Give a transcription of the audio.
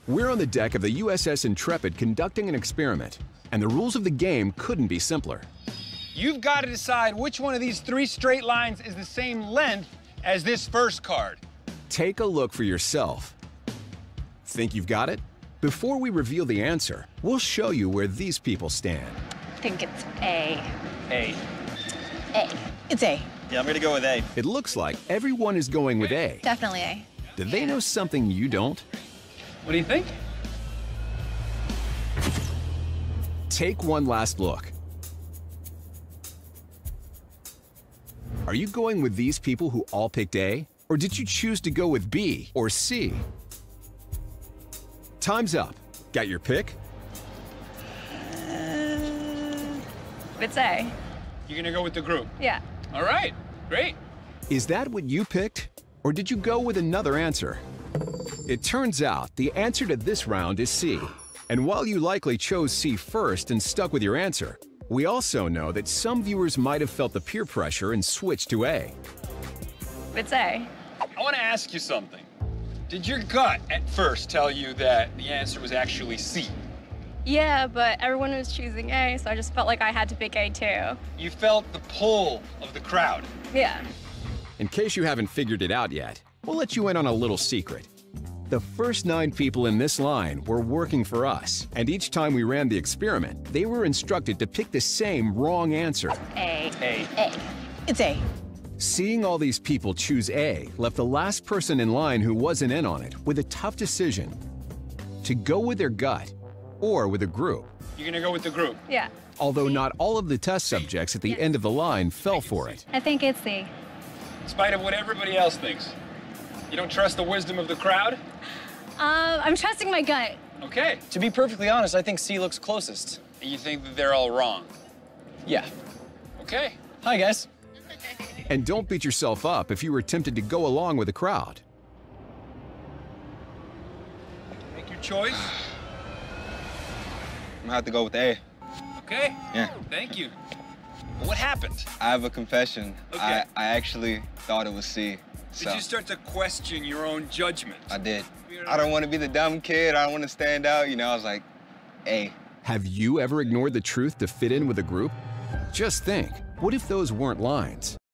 We're on the deck of the USS Intrepid conducting an experiment, and the rules of the game couldn't be simpler. You've got to decide which one of these 3 straight lines is the same length as this first card. Take a look for yourself. Think you've got it? Before we reveal the answer, we'll show you where these people stand. I think it's A. A. A. It's A. Yeah, I'm gonna go with A. It looks like everyone is going with A. Definitely A. Do they know something you don't? What do you think? Take one last look. Are you going with these people who all picked A? Or did you choose to go with B or C? Time's up. Got your pick? It's A. You're gonna go with the group. Yeah. All right, great. Is that what you picked? Or did you go with another answer? It turns out the answer to this round is C. And while you likely chose C first and stuck with your answer, we also know that some viewers might have felt the peer pressure and switched to A. It's A. I want to ask you something. Did your gut at first tell you that the answer was actually C? Yeah, but everyone was choosing A, so I just felt like I had to pick A too. You felt the pull of the crowd. Yeah. In case you haven't figured it out yet, we'll let you in on a little secret. The first 9 people in this line were working for us, and each time we ran the experiment, they were instructed to pick the same wrong answer. A. A. A. It's A. Seeing all these people choose A left the last person in line who wasn't in on it with a tough decision: to go with their gut or with a group. You're gonna go with the group. Yeah. Although not all of the test subjects at the end of the line fell for it. I think it's C. In spite of what everybody else thinks. You don't trust the wisdom of the crowd? I'm trusting my gut. Okay. To be perfectly honest, I think C looks closest. And you think that they're all wrong? Yeah. Okay. Hi, guys. And don't beat yourself up if you were tempted to go along with the crowd. Make your choice. I'm gonna have to go with A. Okay. Yeah. Thank you. What happened? I have a confession. Okay. I actually thought it was C. Did you start to question your own judgment? I did. I don't want to be the dumb kid. I don't want to stand out. You know, I was like, A. Have you ever ignored the truth to fit in with a group? Just think, what if those weren't lines?